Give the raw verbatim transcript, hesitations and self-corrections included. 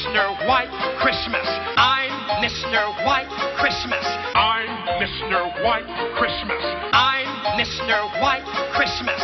Mister White Christmas. I'm Mister White Christmas. I'm Mister White Christmas. I'm Mister White Christmas.